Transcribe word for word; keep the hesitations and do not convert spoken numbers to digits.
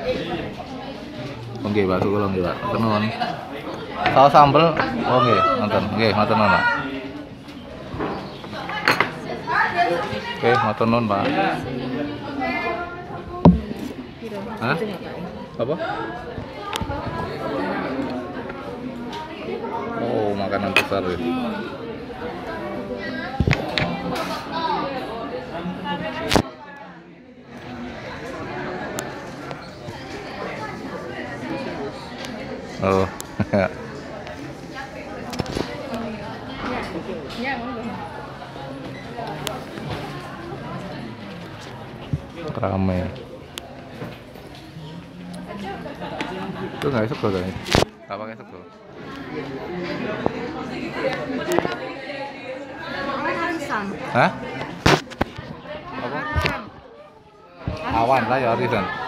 Oke, bakso kula nggih, Pak. Matur nuwun. Saus sambel, oh nggih, nonton. Nggih, matur nuwun, Pak. Oke, matur nuwun, Pak. Hah? Apa? Oh, makanan besar ya. Oh. Rame. Itu nggak sego tadi? Nggak pakai sego. Hah? Apa? Awan lah ya, Risan.